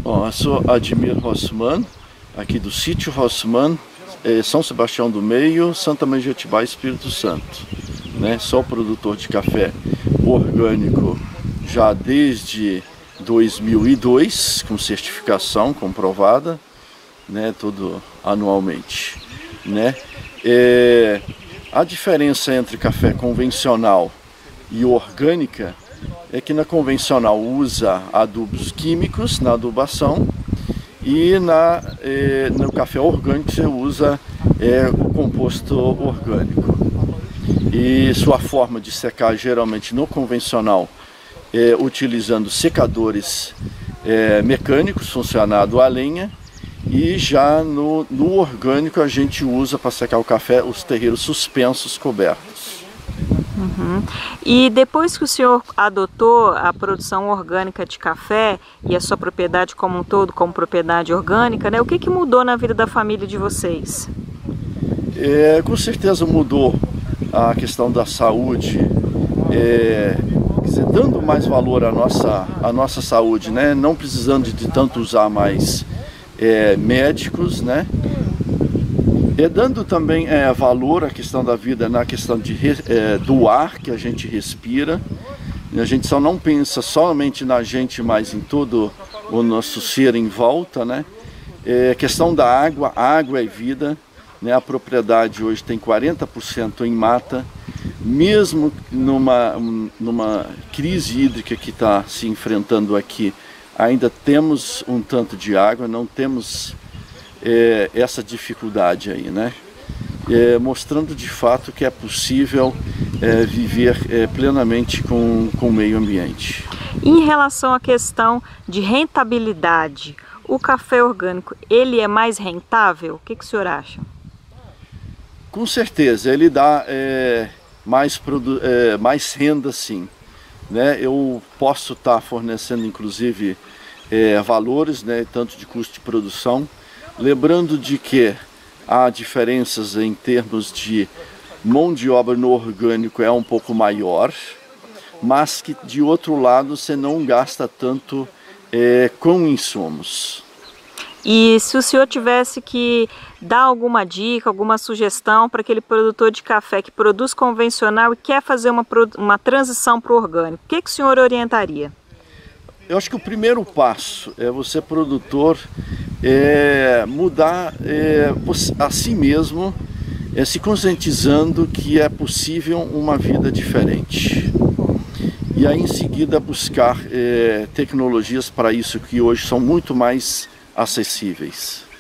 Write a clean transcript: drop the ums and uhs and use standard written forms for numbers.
Bom, eu sou Admir Rossmann, aqui do sítio Rossmann, São Sebastião do Meio, Santa Maria de Jetibá, Espírito Santo. Sou produtor de café orgânico já desde 2002, com certificação comprovada, tudo anualmente. A diferença entre café convencional e orgânica é que na convencional usa adubos químicos na adubação e no café orgânico você usa o composto orgânico. E sua forma de secar geralmente no convencional é utilizando secadores mecânicos funcionado a lenha, e já no orgânico a gente usa para secar o café os terreiros suspensos cobertos. E depois que o senhor adotou a produção orgânica de café e a sua propriedade como um todo, como propriedade orgânica, o que mudou na vida da família de vocês? Com certeza mudou a questão da saúde, dando mais valor à nossa saúde, não precisando de tanto usar mais médicos, dando também valor à questão da vida, na questão do ar que a gente respira. A gente só não pensa somente na gente, mas em todo o nosso ser em volta, A questão da água, a água é vida, A propriedade hoje tem 40% em mata, mesmo numa crise hídrica que está se enfrentando aqui, ainda temos um tanto de água, não temos essa dificuldade aí, mostrando de fato que é possível viver plenamente com o meio ambiente. Em relação à questão de rentabilidade, o café orgânico, ele é mais rentável? O que o senhor acha? Com certeza, ele dá mais renda, sim. Eu posso estar fornecendo inclusive valores, tanto de custo de produção, lembrando de que há diferenças em termos de mão de obra no orgânico é um pouco maior, mas que de outro lado você não gasta tanto com insumos. E se o senhor tivesse que dar alguma dica, alguma sugestão para aquele produtor de café que produz convencional e quer fazer uma transição para o orgânico, o que o senhor orientaria? Eu acho que o primeiro passo é você, produtor, mudar a si mesmo, se conscientizando que é possível uma vida diferente. E aí em seguida buscar tecnologias para isso que hoje são muito mais acessíveis.